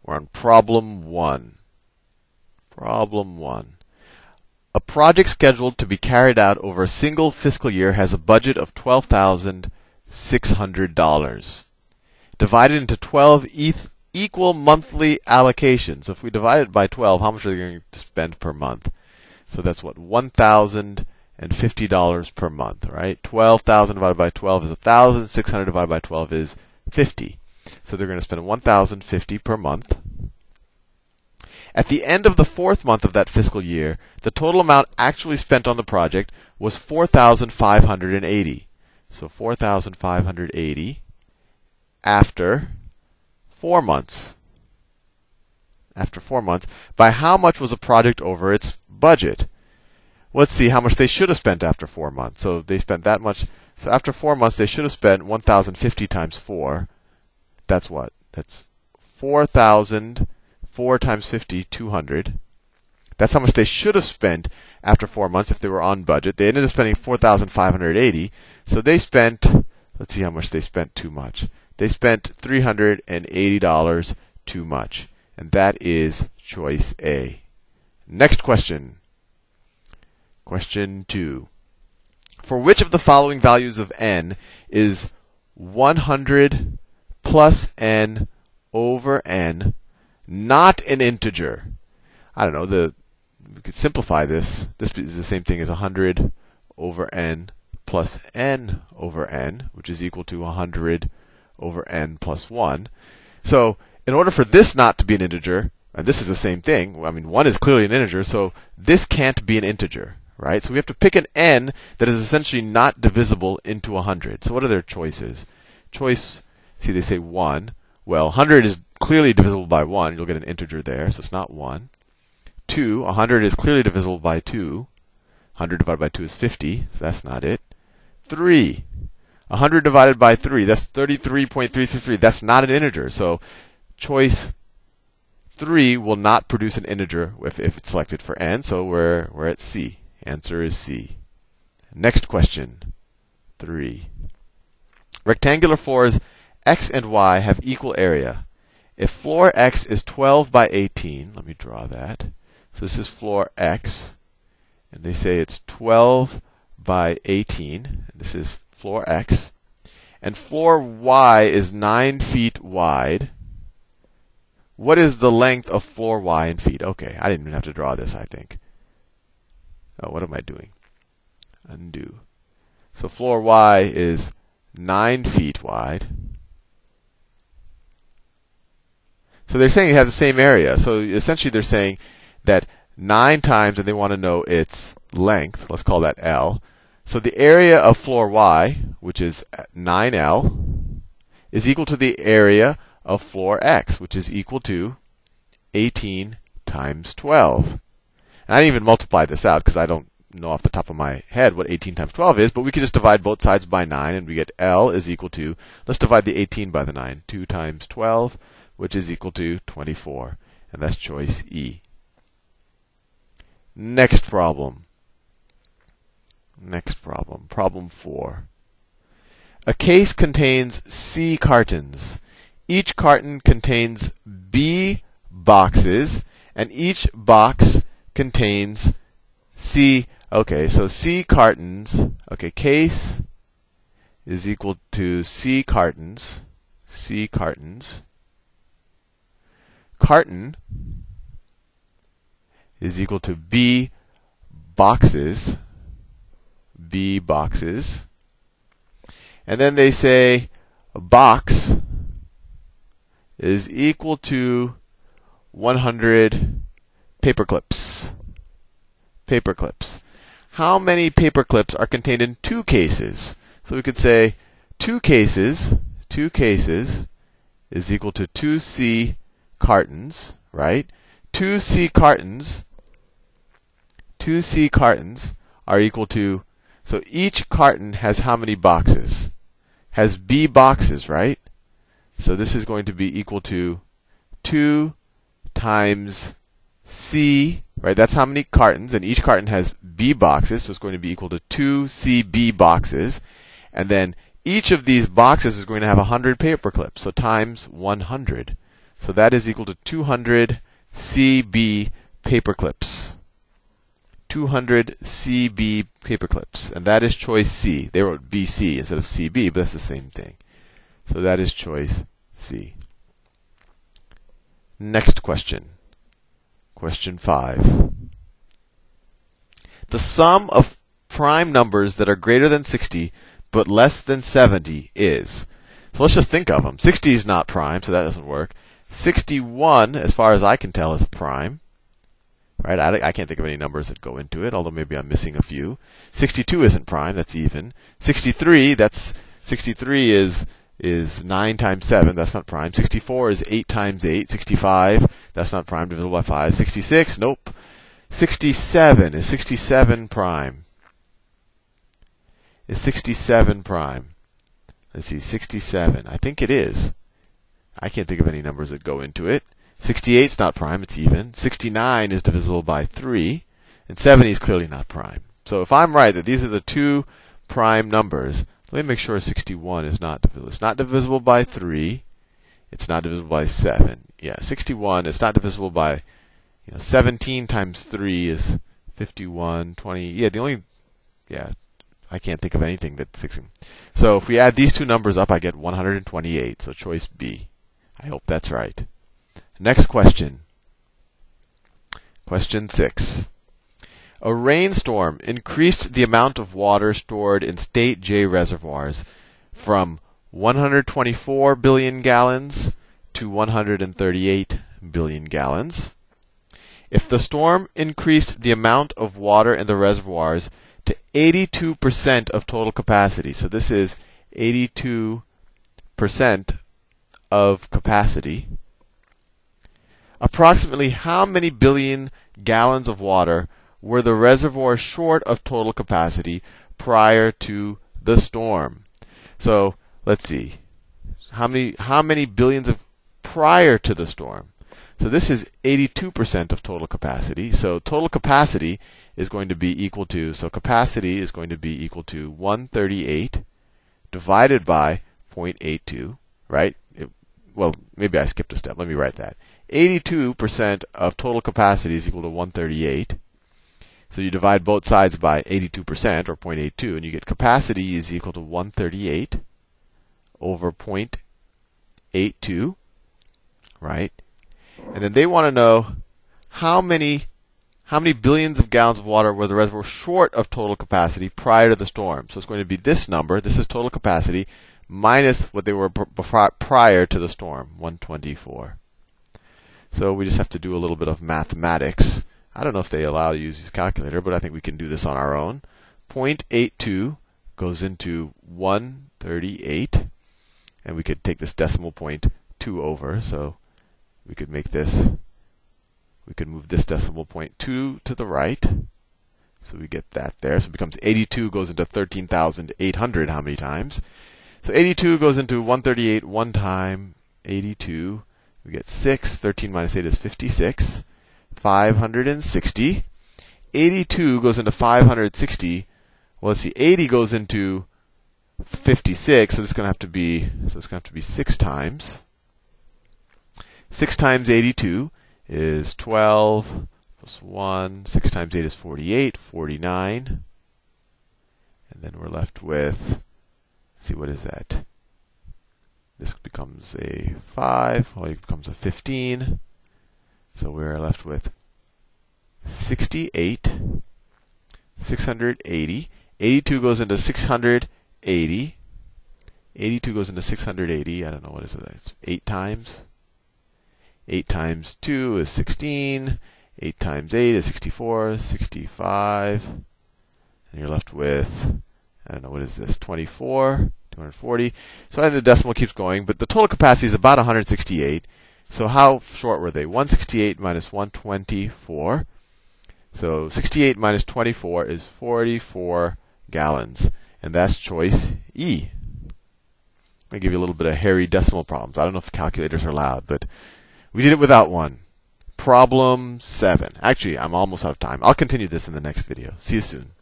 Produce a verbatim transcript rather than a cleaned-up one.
We're on problem one. Problem one. A project scheduled to be carried out over a single fiscal year has a budget of twelve thousand six hundred dollars. Divided into twelve eth equal monthly allocations. So if we divide it by twelve, how much are they going to spend per month? So that's what? one thousand fifty dollars per month, right? twelve thousand divided by twelve is one thousand. six hundred divided by twelve is fifty. So they're going to spend one thousand fifty per month. At the end of the fourth month of that fiscal year, the total amount actually spent on the project was four thousand five hundred eighty. So four thousand five hundred eighty after four months. After four months. By how much was a project over its budget? Let's see how much they should have spent after four months. So they spent that much. So after four months, they should have spent one thousand fifty times four. That's what? That's four thousand. four times fifty, two hundred. That's how much they should have spent after four months if they were on budget. They ended up spending four thousand five hundred eighty. So they spent, let's see how much they spent too much. They spent three hundred eighty dollars too much. And that is choice A. Next question. Question two. For which of the following values of n is one hundred plus n over n not an integer? I don't know. The we could simplify this. This is the same thing as one hundred over n plus n over n, which is equal to one hundred over n plus one. So in order for this not to be an integer, and this is the same thing, I mean, one is clearly an integer, so this can't be an integer, right? So we have to pick an n that is essentially not divisible into one hundred. So what are their choices? Choice, see, they say one. Well, one hundred is clearly divisible by one. You'll get an integer there, so it's not one. two, one hundred is clearly divisible by two. one hundred divided by two is fifty, so that's not it. three, one hundred divided by three, that's thirty-three point three three three. That's not an integer. So choice three will not produce an integer if, if it's selected for n, so we're, we're at C. Answer is C. Next question, three. Rectangular floors x and y have equal area. If floor x is twelve by eighteen, let me draw that. So this is floor x, and they say it's twelve by eighteen. This is floor x. And floor y is nine feet wide. What is the length of floor y in feet? Okay, I didn't even have to draw this, I think. Oh, what am I doing? Undo. So floor y is nine feet wide. So they're saying it has the same area. So essentially they're saying that nine times, and they want to know its length. Let's call that L. So the area of floor y, which is nine L, is equal to the area of floor x, which is equal to eighteen times twelve. And I didn't even multiply this out because I don't know off the top of my head what eighteen times twelve is, but we can just divide both sides by nine, and we get L is equal to, let's divide the eighteen by the nine. two times twelve, which is equal to twenty-four. And that's choice E. Next problem. Next problem. Problem four. A case contains C cartons. Each carton contains B boxes, and each box contains C. Okay, so C cartons. Okay, case is equal to C cartons. C cartons. Carton is equal to B boxes. B boxes. And then they say a box is equal to one hundred paper clips. Paper clips. How many paper clips are contained in two cases? So we could say two cases, two cases is equal to two C cartons, right? two C cartons, two C cartons are equal to, so each carton has how many boxes? Has B boxes, right? So this is going to be equal to two times C, right? That's how many cartons, and each carton has B boxes, so it's going to be equal to two C B boxes. And then each of these boxes is going to have one hundred paper clips, so times one hundred. So that is equal to two hundred C B paper clips. two hundred C B paper clips. And that is choice C. They wrote B C instead of C B, but that's the same thing. So that is choice C. Next question. Question five. The sum of prime numbers that are greater than sixty but less than seventy is. So let's just think of them. sixty is not prime, so that doesn't work. sixty-one, as far as I can tell, is prime. Right? I, I can't think of any numbers that go into it, although maybe I'm missing a few. sixty-two isn't prime, that's even. sixty-three, that's sixty-three is is nine times seven, that's not prime. sixty-four is eight times eight. sixty-five, that's not prime, divisible by five. sixty-six, nope. sixty-seven, is sixty-seven prime? Is sixty-seven prime? Let's see, sixty-seven. I think it is. I can't think of any numbers that go into it. sixty-eight is not prime, it's even. sixty-nine is divisible by three. And seventy is clearly not prime. So if I'm right that these are the two prime numbers, let me make sure sixty-one is not divisible. It's not divisible by three. It's not divisible by seven. Yeah, sixty-one is not divisible by, you know, seventeen times three is fifty-one, twenty. Yeah, the only, yeah, I can't think of anything that's sixty. So if we add these two numbers up, I get one hundred twenty-eight. So choice B. I hope that's right. Next question. Question six. A rainstorm increased the amount of water stored in state J reservoirs from one hundred twenty-four billion gallons to one hundred thirty-eight billion gallons. If the storm increased the amount of water in the reservoirs to eighty-two percent of total capacity, so this is eighty-two percent of capacity, approximately how many billion gallons of water were the reservoirs short of total capacity prior to the storm? So let's see. How many how many billions of prior to the storm? So this is eighty-two percent of total capacity. So total capacity is going to be equal to, so capacity is going to be equal to one hundred thirty-eight divided by zero point eight two, right? It, well, maybe I skipped a step. Let me write that. eighty-two percent of total capacity is equal to one hundred thirty-eight. So you divide both sides by eighty-two percent, or zero point eight two, and you get capacity is equal to one hundred thirty-eight over zero point eight two, right? And then they want to know how many how many billions of gallons of water were the reservoir short of total capacity prior to the storm. So it's going to be this number. This is total capacity minus what they were prior to the storm, one hundred twenty-four. So we just have to do a little bit of mathematics. I don't know if they allow you to use a calculator, but I think we can do this on our own. zero point eight two goes into one hundred thirty-eight, and we could take this decimal point two over. So we could make this, we could move this decimal point two to the right. So we get that there. So it becomes eighty-two goes into thirteen thousand eight hundred how many times? So eighty-two goes into one hundred thirty-eight one time. eighty-two. We get six. thirteen minus eight is fifty-six. five hundred sixty. eighty-two goes into five hundred sixty. Well, let's see. eighty goes into fifty-six. So it's going to have to be. So it's going to have to be six times. six times eighty-two is twelve plus one. six times eight is forty-eight. forty-nine. And then we're left with. Let's see, what is that? This becomes a five. Well, it becomes a fifteen. So we're left with sixty-eight, six hundred eighty. eighty-two goes into six hundred eighty. eighty-two goes into six hundred eighty. I don't know, what is it? It's eight times. eight times two is sixteen. eight times eight is sixty-four. sixty-five. And you're left with, I don't know, what is this? twenty-four. two hundred forty. So the decimal keeps going, but the total capacity is about one hundred sixty-eight. So how short were they? one hundred sixty-eight minus one hundred twenty-four. So sixty-eight minus twenty-four is forty-four gallons. And that's choice E. I'll give you a little bit of hairy decimal problems. I don't know if calculators are allowed, but we did it without one. Problem seven. Actually, I'm almost out of time. I'll continue this in the next video. See you soon.